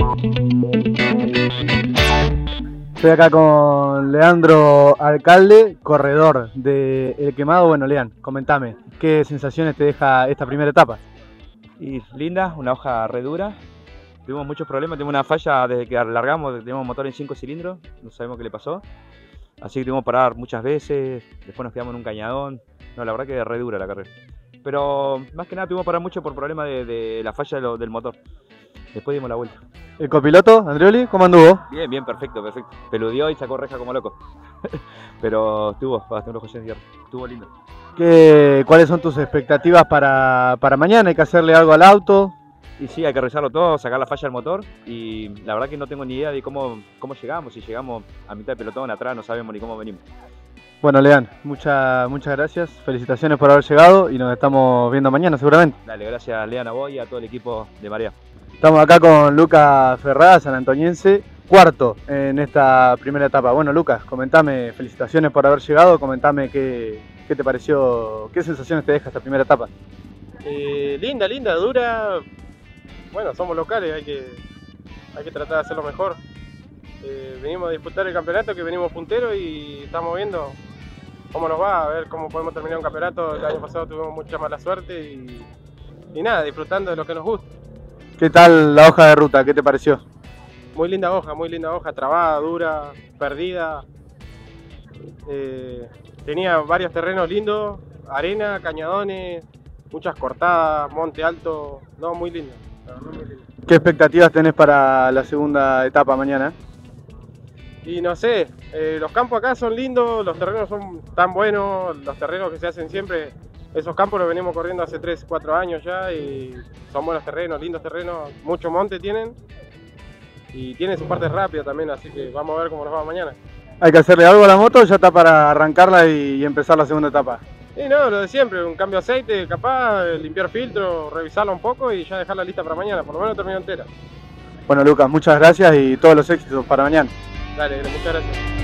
Estoy acá con Leandro Alcalde, corredor de El Quemado. Bueno, Lean, comentame, ¿qué sensaciones te deja esta primera etapa? Y linda, una hoja re dura. Tuvimos muchos problemas, tuvimos una falla desde que largamos, teníamos motor en 5 cilindros, no sabemos qué le pasó. Así que tuvimos que parar muchas veces, después nos quedamos en un cañadón. No, la verdad que es re dura la carrera. Pero más que nada tuvimos que parar mucho por problemas de la falla del motor. Después dimos la vuelta. ¿El copiloto, Andrioli, cómo anduvo? Bien, bien, perfecto, perfecto. Peludeó y sacó reja como loco. Pero estuvo bastante ojo en tierra, estuvo lindo. ¿Cuáles son tus expectativas para mañana? ¿Hay que hacerle algo al auto? Y sí, hay que revisarlo todo, sacar la falla del motor. Y la verdad que no tengo ni idea de cómo llegamos. Si llegamos a mitad de pelotón, atrás no sabemos ni cómo venimos. Bueno, Lean, muchas gracias. Felicitaciones por haber llegado y nos estamos viendo mañana seguramente. Dale, gracias Lean, a vos y a todo el equipo de Marea. Estamos acá con Lucas Ferrada, sanantoniense, cuarto en esta primera etapa. Bueno, Lucas, comentame, felicitaciones por haber llegado, comentame qué te pareció, qué sensaciones te deja esta primera etapa. Linda, dura. Bueno, somos locales, hay que tratar de hacerlo mejor. Venimos a disputar el campeonato, que venimos punteros y estamos viendo cómo nos va, a ver cómo podemos terminar un campeonato. El año pasado tuvimos mucha mala suerte y nada, disfrutando de lo que nos gusta. ¿Qué tal la hoja de ruta? ¿Qué te pareció? Muy linda hoja, trabada, dura, perdida. Tenía varios terrenos lindos, arena, cañadones, muchas cortadas, monte alto, no, muy lindo. ¿Qué expectativas tenés para la segunda etapa mañana? Y no sé, los campos acá son lindos, los terrenos son tan buenos, los terrenos que se hacen siempre, esos campos los venimos corriendo hace 3, 4 años ya y son buenos terrenos, lindos terrenos, mucho monte tienen y tienen su parte rápida también, así que vamos a ver cómo nos va mañana. ¿Hay que hacerle algo a la moto o ya está para arrancarla y empezar la segunda etapa? Sí, no, lo de siempre, un cambio de aceite, capaz, limpiar filtro, revisarla un poco y ya dejarla lista para mañana, por lo menos termino entera. Bueno, Lucas, muchas gracias y todos los éxitos para mañana. Dale, muchas gracias.